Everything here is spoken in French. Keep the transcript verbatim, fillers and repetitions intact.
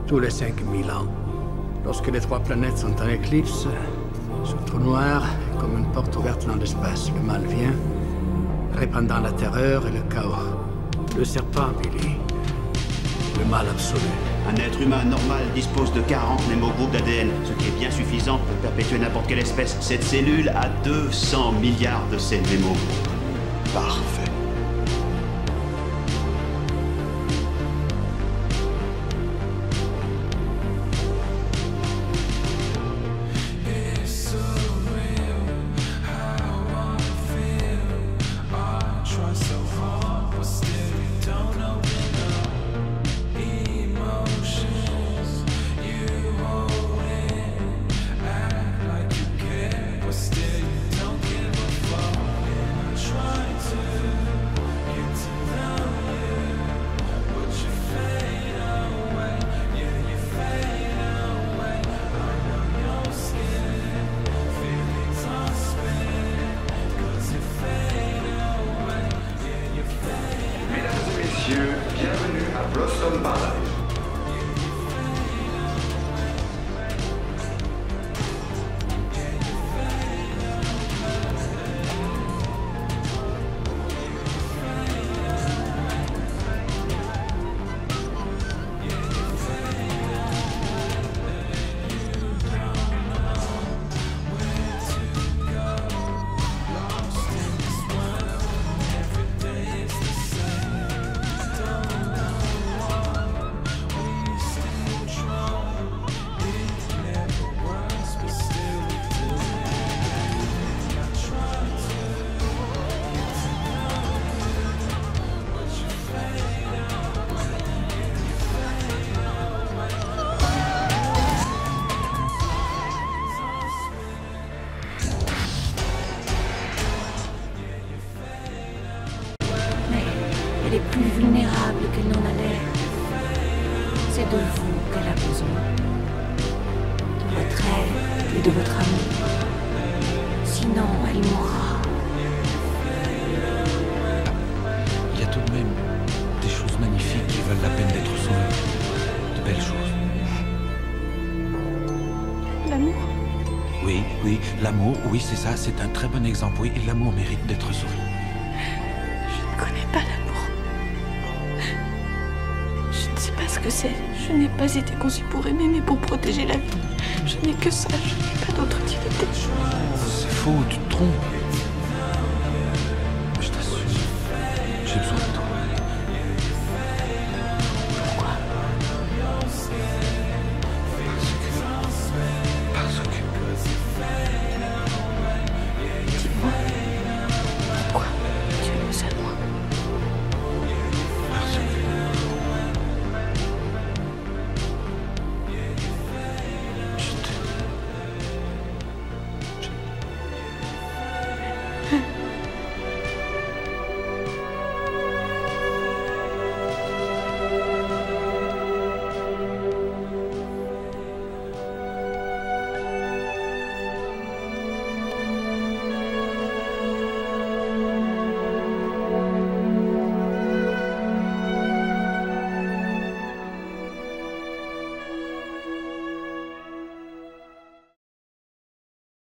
tous les cinq mille ans. Lorsque les trois planètes sont en éclipse, ce trou noir est comme une porte ouverte dans l'espace. Le mal vient, répandant la terreur et le chaos. Le serpent, Billy. Le mal absolu. Un être humain normal dispose de quarante mémogroupes d'A D N, ce qui est bien suffisant pour perpétuer n'importe quelle espèce. Cette cellule a deux cents milliards de ces mémogroupes. Parfait. Bienvenue à Blossom Paradise. Elle est plus vulnérable qu'elle n'en a l'air. C'est de vous qu'elle a besoin. De votre aide et de votre amour. Sinon, elle mourra. Il y a tout de même des choses magnifiques qui valent la peine d'être sauvées. De belles choses. L'amour? Oui, oui, l'amour, oui, c'est ça, c'est un très bon exemple. Oui, l'amour mérite d'être sauvé. Je ne connais pas l'amour. Je ne sais pas ce que c'est. Je n'ai pas été conçue pour aimer, mais pour protéger la vie. Je n'ai que ça, je n'ai pas d'autre utilité. C'est faux, tu te trompes.